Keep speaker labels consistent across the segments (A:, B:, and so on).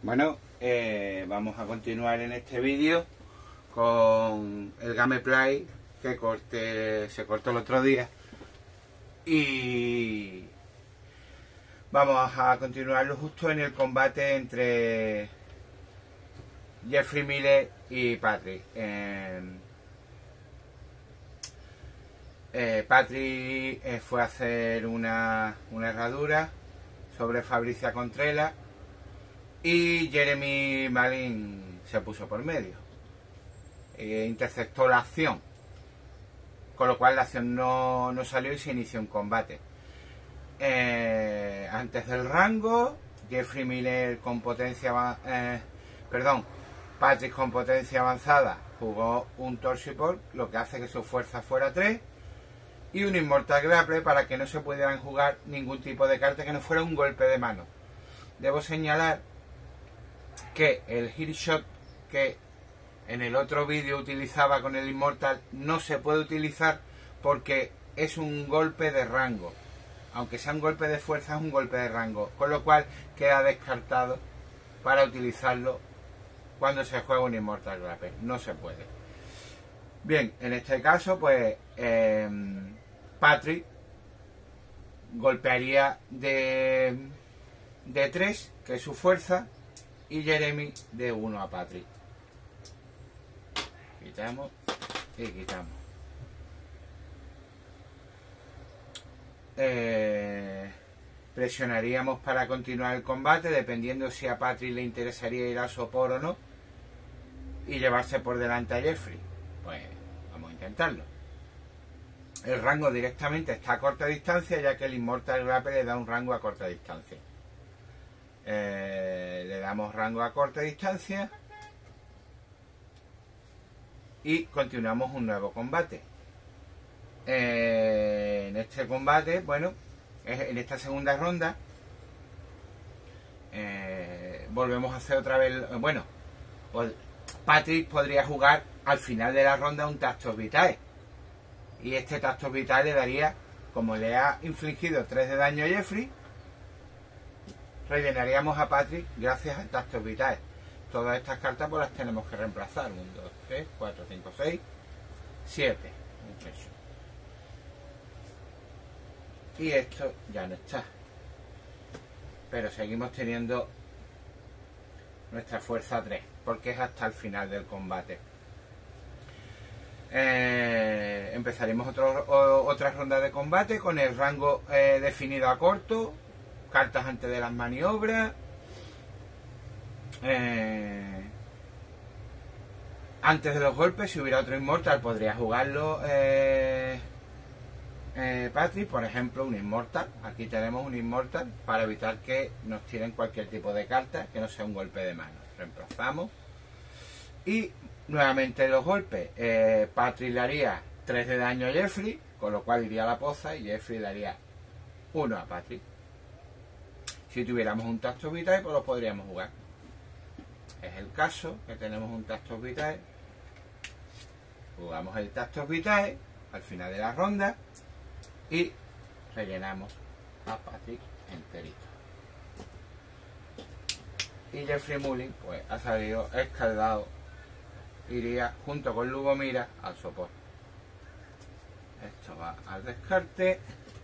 A: Bueno, vamos a continuar en este vídeo con el gameplay que se cortó el otro día, y vamos a continuarlo justo en el combate entre Jeffrey Miller y Patrick. Patrick fue a hacer una herradura sobre Fabricia Contreras y Jeremy Malin se puso por medio, interceptó la acción, con lo cual la acción no salió y se inició un combate. Antes del rango, Jeffrey Miller con potencia Patrick con potencia avanzada jugó un Torsiple, lo que hace que su fuerza fuera 3, y un Immortal Grapple para que no se pudieran jugar ningún tipo de carta que no fuera un golpe de mano. Debo señalar que el Headshot que en el otro vídeo utilizaba con el Immortal no se puede utilizar porque es un golpe de rango. Aunque sea un golpe de fuerza, es un golpe de rango, con lo cual queda descartado para utilizarlo cuando se juega un Immortal Grapple. No se puede. Bien, en este caso pues Patrick golpearía de 3, que es su fuerza, y Jeremy de 1 a Patrick. Quitamos y quitamos. Presionaríamos para continuar el combate, dependiendo si a Patrick le interesaría ir a sopor o no y llevarse por delante a Jeffrey. Pues vamos a intentarlo. El rango directamente está a corta distancia, ya que el Immortal Grapple le da un rango a corta distancia. Le damos rango a corta distancia y continuamos un nuevo combate. En este combate, bueno, en esta segunda ronda volvemos a hacer otra vez, bueno, Patrick podría jugar al final de la ronda un Tactos Vitae, y este Tactos Vitae le daría, como le ha infligido 3 de daño a Jeffrey, rellenaríamos a Patrick gracias al Tactos Vitae. Todas estas cartas pues las tenemos que reemplazar. 1, 2, 3, 4, 5, 6, 7. Y esto ya no está. Pero seguimos teniendo nuestra fuerza 3, porque es hasta el final del combate. Empezaremos otra ronda de combate con el rango definido a corto, cartas antes de las maniobras. Antes de los golpes, si hubiera otro Immortal, podría jugarlo Patrick, por ejemplo, un Immortal. Aquí tenemos un Immortal para evitar que nos tiren cualquier tipo de carta que no sea un golpe de mano. Reemplazamos y nuevamente los golpes. Patrick le haría 3 de daño a Jeffrey, con lo cual iría a la poza, y Jeffrey le haría 1 a Patrick. Si tuviéramos un Tactos Vitae, pues lo podríamos jugar. Es el caso que tenemos un Tactos Vitae. Jugamos el Tactos Vitae al final de la ronda y rellenamos a Patrick enterito. Y Jeffrey Mullin pues ha salido escaldado. Iría junto con Lugomira al sopor. Esto va al descarte.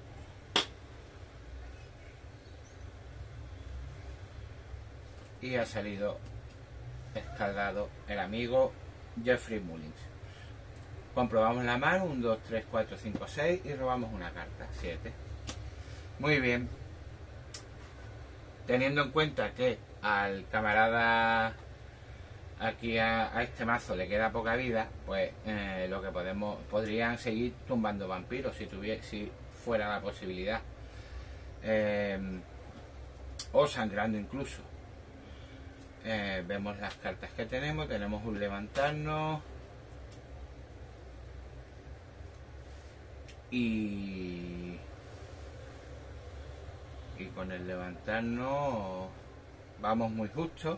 A: Y ha salido escaldado el amigo Jeffrey Mullins. Comprobamos la mano. 1, 2, 3, 4, 5, 6 y robamos una carta. 7. Muy bien. Teniendo en cuenta que al camarada aquí a este mazo le queda poca vida, pues lo que podrían seguir tumbando vampiros si fuera la posibilidad, o sangrando incluso. Vemos las cartas que tenemos un levantarnos y con el levantarnos vamos muy justo,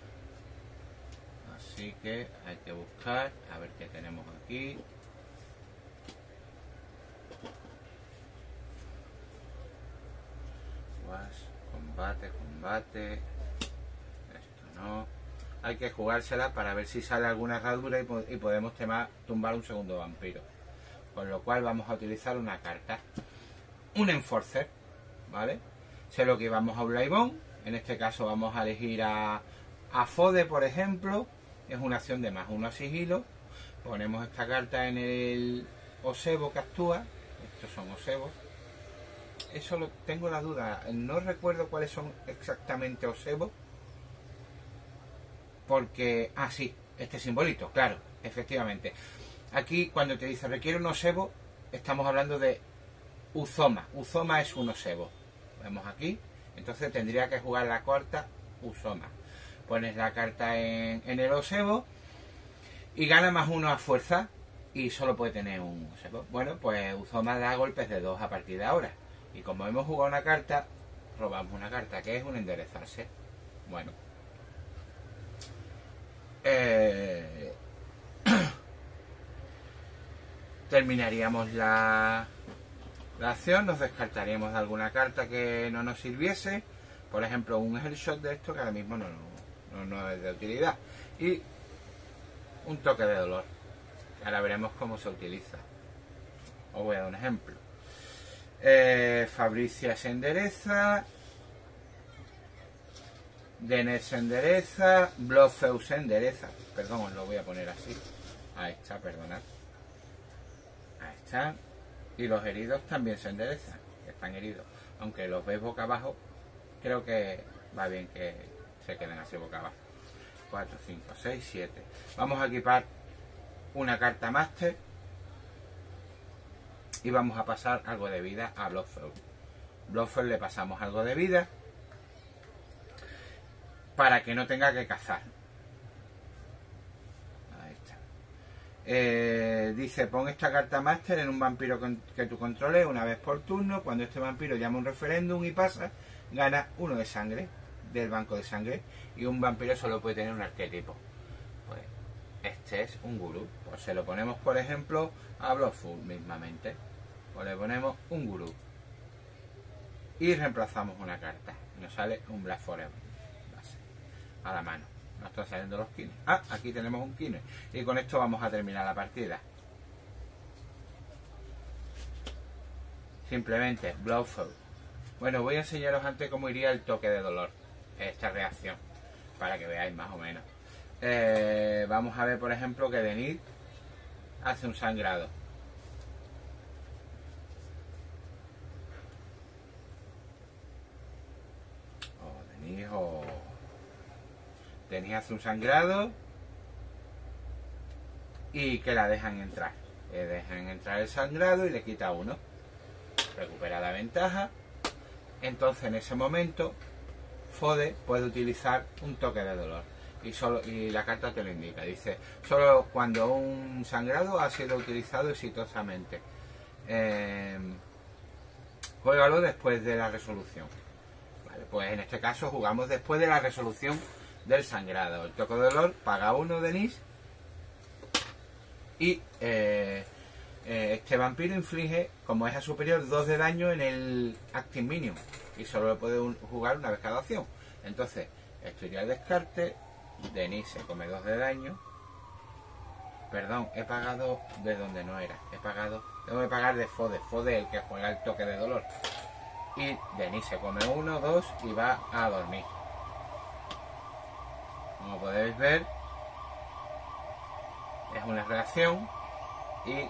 A: así que hay que buscar a ver qué tenemos aquí. Combate, esto hay que jugársela para ver si sale alguna herradura y podemos tumbar un segundo vampiro. Con lo cual vamos a utilizar una carta, un Enforcer, ¿vale? Sé lo que vamos a un Blaibón, en este caso vamos a elegir a Fode, por ejemplo, es una acción de +1 a sigilo. Ponemos esta carta en el Osebo que actúa, estos son Osebos. Eso tengo la duda, no recuerdo cuáles son exactamente Osebos. Porque, sí, este simbolito, claro, efectivamente. Aquí cuando te dice requiere un Osebo, estamos hablando de Uzoma. Uzoma es un Osebo. Vemos aquí, entonces tendría que jugar la carta Uzoma. Pones la carta en el Osebo y gana +1 a fuerza y solo puede tener un Osebo. Bueno, pues Uzoma da golpes de 2 a partir de ahora. Y como hemos jugado una carta, robamos una carta que es un enderezarse. Bueno. Terminaríamos la acción, nos descartaríamos de alguna carta que no nos sirviese, por ejemplo un Hellshot de esto que ahora mismo no es de utilidad, y un toque de dolor, que ahora veremos cómo se utiliza. Os voy a dar un ejemplo. Fabricia se endereza, Denet se endereza, Blofeu se endereza, perdón, os lo voy a poner así, ahí está, perdonad, ahí está, y los heridos también se enderezan, que están heridos, aunque los veis boca abajo, creo que va bien que se queden así boca abajo. 4, 5, 6, 7, vamos a equipar una carta máster y vamos a pasar algo de vida a Blofeu. Blofeu le pasamos algo de vida para que no tenga que cazar. Ahí está. Dice, pon esta carta máster en un vampiro que tú controles una vez por turno. Cuando este vampiro llama un referéndum y pasa, gana 1 de sangre del banco de sangre. Y un vampiro solo puede tener un arquetipo. Pues este es un gurú. Pues se lo ponemos, por ejemplo, a Blofeu mismamente. Pues le ponemos un gurú. Y reemplazamos una carta. Nos sale un Black Forever. A la mano, nos están saliendo los kines. Aquí tenemos un kine y con esto vamos a terminar la partida. Simplemente Blofeu. Bueno, voy a enseñaros antes cómo iría el toque de dolor, esta reacción, para que veáis más o menos. Vamos a ver, por ejemplo, que Denet hace un sangrado. Denet hace un sangrado y que la dejan entrar. Le dejan entrar el sangrado y le quita 1. Recupera la ventaja. Entonces en ese momento Fode puede utilizar un toque de dolor. Y la carta te lo indica. Dice, solo cuando un sangrado ha sido utilizado exitosamente. Juégalo después de la resolución. Vale, pues en este caso jugamos después de la resolución del sangrado. El toque de dolor paga 1 Denet y este vampiro inflige, como es a superior, 2 de daño en el Active Minion y solo lo puede jugar una vez cada acción. Entonces esto iría al descarte. Denet se come 2 de daño. Perdón, he pagado de donde no era, tengo que pagar de Fode. Fode es el que juega el toque de dolor. Y Denet se come 1, 2 y va a dormir. Como podéis ver, es una reacción y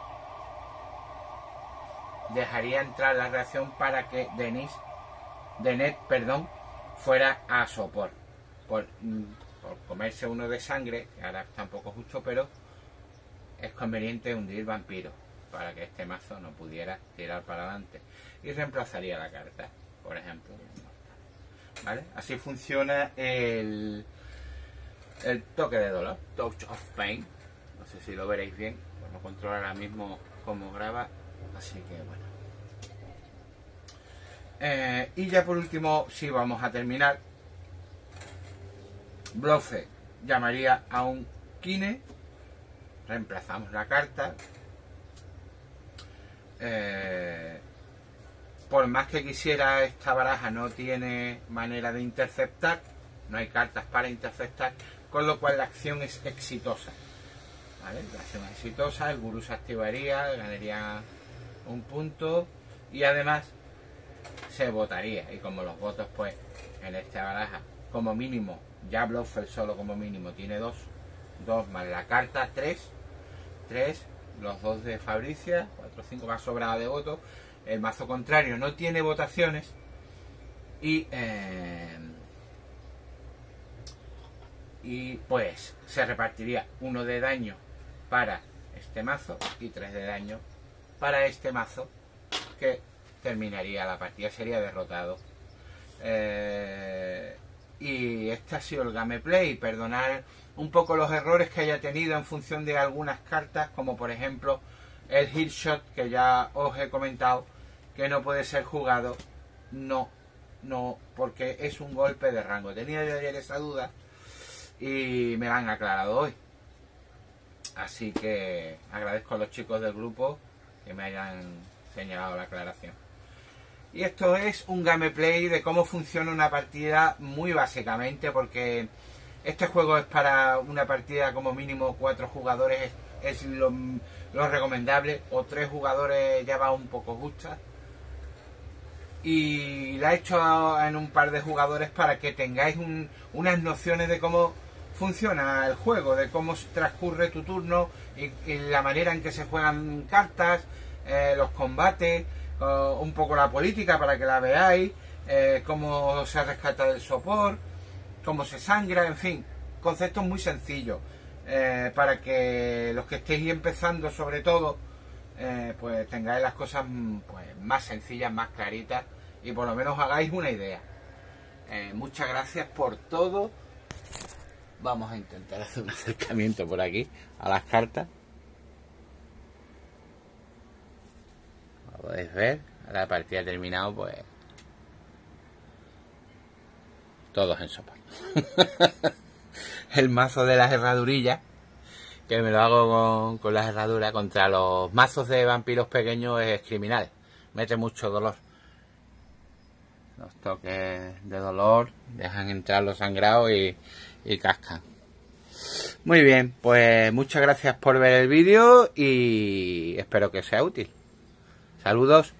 A: dejaría entrar la reacción para que Denet, fuera a sopor por comerse 1 de sangre, que ahora está un poco justo, pero es conveniente hundir vampiro para que este mazo no pudiera tirar para adelante y reemplazaría la carta, por ejemplo. ¿Vale? Así funciona el toque de dolor, Touch of Pain. No sé si lo veréis bien, pues no controlo ahora mismo cómo graba, así que bueno. Y ya por último, si vamos a terminar, Blofeu llamaría a un kine, reemplazamos la carta. Por más que quisiera, esta baraja no tiene manera de interceptar, no hay cartas para interceptar, con lo cual la acción es exitosa. ¿Vale? La acción es exitosa, el gurú se activaría, ganaría un punto y además se votaría. Y como los votos, pues en esta baraja, como mínimo, ya Blofeld solo como mínimo tiene 2 más la carta 3, los 2 de Fabricia, 4, 5 más sobrada de votos. El mazo contrario no tiene votaciones y pues se repartiría 1 de daño para este mazo y 3 de daño para este mazo, que terminaría la partida, sería derrotado. Y este ha sido el gameplay. Perdonad un poco los errores que haya tenido en función de algunas cartas, como por ejemplo el Heelshot, que ya os he comentado que no puede ser jugado, no, porque es un golpe de rango. Tenía yo ayer esa duda y me la han aclarado hoy, así que agradezco a los chicos del grupo que me hayan señalado la aclaración. Y esto es un gameplay de cómo funciona una partida muy básicamente, porque este juego es para una partida como mínimo 4 jugadores, es lo recomendable, o 3 jugadores ya va un poco justa. Y la he hecho en un par de jugadores para que tengáis unas nociones de cómo funciona el juego, de cómo transcurre tu turno y la manera en que se juegan cartas, los combates, un poco la política para que la veáis, cómo se rescata del sopor, cómo se sangra, en fin, conceptos muy sencillos, para que los que estéis empezando sobre todo, pues tengáis las cosas pues más sencillas, más claritas y por lo menos hagáis una idea. Muchas gracias por todo. Vamos a intentar hacer un acercamiento por aquí a las cartas. Como podéis ver, la partida ha terminado, pues todos en sopa. El mazo de las herradurillas, que me lo hago con las herraduras, contra los mazos de vampiros pequeños es criminal, mete mucho dolor. Los toques de dolor dejan entrar los sangrados y cascan. Muy bien, pues muchas gracias por ver el vídeo y espero que sea útil. Saludos.